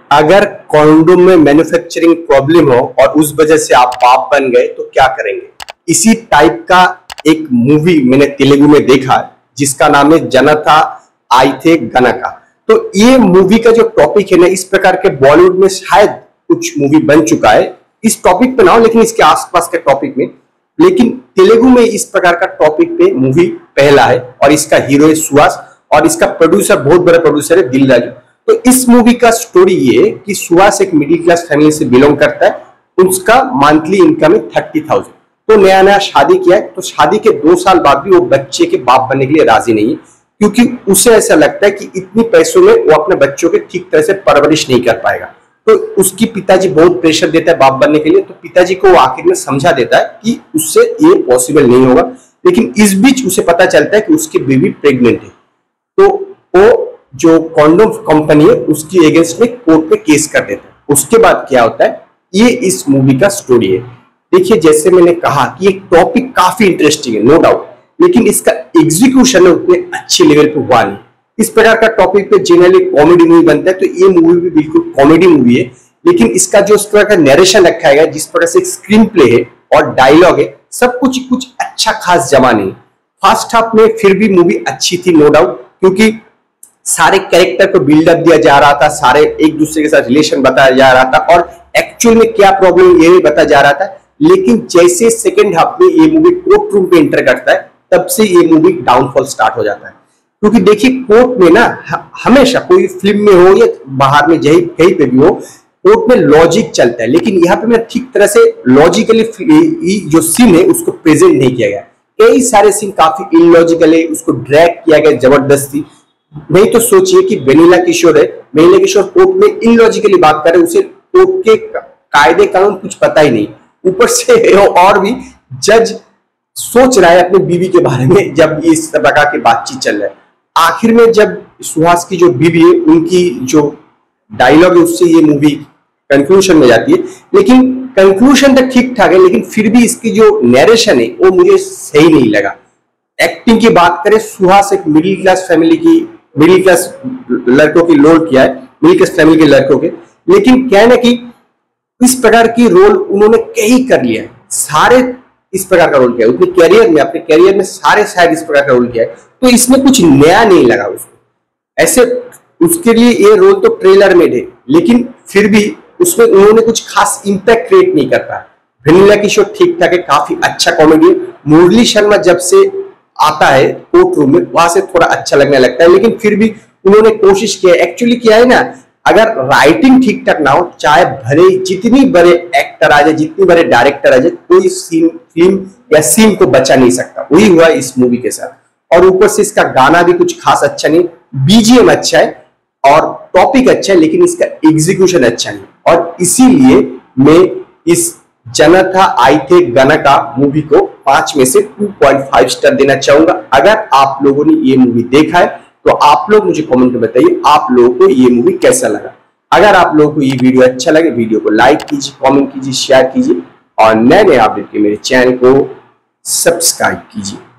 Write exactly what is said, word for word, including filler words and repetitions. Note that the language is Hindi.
अगर कॉन्डोम में मैन्युफैक्चरिंग प्रॉब्लम हो और उस वजह से आप बाप बन गए तो क्या करेंगे? इसी टाइप का एक मूवी मैंने तेलुगु में देखा जिसका नाम है जनता आइथे गनका। तो ये मूवी का जो टॉपिक है ना, इस प्रकार के बॉलीवुड में शायद कुछ मूवी बन चुका है इस टॉपिक पे ना हो, लेकिन इसके आसपास के टॉपिक में, लेकिन तेलुगु में इस प्रकार का टॉपिक पे मूवी पहला है और इसका हीरो है सुहास और इसका प्रोड्यूसर बहुत बड़ा प्रोड्यूसर है दिल राजू। तो इस मूवी का स्टोरी ये है कि सुहास एक मिडिल क्लास फैमिली से बिलोंग करता है, उसका मंथली इनकम है थर्टी थाउजेंड। तो नया नया शादी किया है, तो शादी के दो साल बाद भी वो बच्चे के बाप बनने के लिए राजी नहीं है, क्योंकि उसे ऐसा लगता है कि इतनी पैसों में वो अपने बच्चों के ठीक तरह से परवरिश नहीं कर पाएगा। तो उसकी पिताजी बहुत प्रेशर देता है बाप बनने के लिए, तो पिताजी को वो आखिर में समझा देता है कि उससे ये पॉसिबल नहीं होगा। लेकिन इस बीच उसे पता चलता है कि उसकी बीवी प्रेग्नेंट है, तो वो जो कॉन्डोम कंपनी है उसकी अगेंस्ट में कोर्ट में केस कर देता है। उसके बाद क्या होता है, ये इस मूवी का स्टोरी है। देखिए, जैसे मैंने कहा कि ये टॉपिक काफी इंटरेस्टिंग है, नो डाउट, लेकिन इसका एग्जीक्यूशन उतने अच्छे लेवल पे हुआ नहीं। इस प्रकार का टॉपिक पे जनरली कॉमेडी मूवी बनता है, तो ये मूवी भी बिल्कुल कॉमेडी मूवी है, लेकिन इसका जो इस प्रकार का नरेशन रखा गया, जिस प्रकार से स्क्रीन प्ले है और डायलॉग है, सब कुछ कुछ अच्छा खास जमा नहीं। फर्स्ट हाफ में फिर भी मूवी अच्छी थी, नो डाउट, क्योंकि सारे कैरेक्टर को बिल्डअप दिया जा रहा था, सारे एक दूसरे के साथ रिलेशन बताया जा रहा था और एक्चुअल में क्या प्रॉब्लम ये भी बताया जा रहा था। लेकिन जैसे सेकेंड हाफ में ये मूवी कोर्ट रूम पे एंटर करता है, तब से ये मूवी डाउनफॉल स्टार्ट हो जाता है। क्योंकि देखिए, कोर्ट में ना हमेशा कोई फिल्म में हो या बाहर में जहीं कहीं पे भी हो, कोर्ट में लॉजिक चलता है, लेकिन यहाँ पे मैं ठीक तरह से लॉजिकली जो सीन है उसको प्रेजेंट नहीं किया गया। कई सारे सीन काफी इलॉजिकल है, उसको ड्रैग किया गया जबरदस्ती। नहीं तो सोचिए कि वेनिला किशोर है, वेनिला किशोर कोर्ट में इलॉजिकली बात कर रहे, उसे कोर्ट के कायदे कानून कुछ पता ही नहीं, ऊपर से और भी जज सोच रहा है अपनी बीवी के बारे में जब इस प्रकार की बातचीत चल रहा है। आखिर में जब सुहास की जो बीवी है उनकी जो डायलॉग है उससे ये मूवी कंक्लूजन में जाती है, लेकिन कंक्लूजन तक ठीक ठाक है, लेकिन फिर भी इसकी जो नरेशन है वो मुझे सही नहीं लगा। एक्टिंग की बात करें, सुहास एक मिडिल क्लास फैमिली की मिडिल क्लास लड़कों की रोल किया है, मिडिल क्लास फैमिली के लड़कों के, लेकिन क्या है ना कि इस प्रकार की रोल उन्होंने कई कर लिया है, सारे इस प्रकार का रोल किया है अपने कैरियर में, अपने कैरियर में सारे शायद इस प्रकार का रोल किया है, तो इसमें कुछ नया नहीं लगा उसको। ऐसे उसके लिए ये रोल तो ट्रेलर में है, लेकिन फिर भी उसमें उन्होंने कुछ खास इंपैक्ट क्रिएट नहीं कर पाया। वेनिला किशोर ठीक ठाक है, काफी अच्छा कॉमेडी है। मुरली शर्मा जब से आता है कोर्ट रूम में वहां से थोड़ा अच्छा लगने लगता है, लेकिन फिर भी उन्होंने कोशिश किया। एक्चुअली क्या है ना, अगर राइटिंग ठीक ठाक ना हो, चाहे भले जितनी बड़े एक्टर आ जाए, जितनी बड़े डायरेक्टर आ जाए, कोई सीन फिल्म या सीन को बचा नहीं सकता। वही हुआ इस मूवी के साथ। और ऊपर से इसका गाना भी कुछ खास अच्छा नहीं, बीजीएम अच्छा है और टॉपिक अच्छा है, लेकिन इसका एग्जीक्यूशन अच्छा नहीं। और इसीलिए मैं इस जनता आइथे गनका मूवी को पांच में से टू पॉइंट फाइव स्टार देना चाहूंगा। अगर आप लोगों ने ये मूवी देखा है तो आप लोग मुझे कमेंट में बताइए आप लोगों को ये मूवी कैसा लगा। अगर आप लोगों को ये वीडियो अच्छा लगे, वीडियो को लाइक कीजिए, कमेंट कीजिए, शेयर कीजिए और नए नए अपडेट के मेरे चैनल को सब्सक्राइब कीजिए।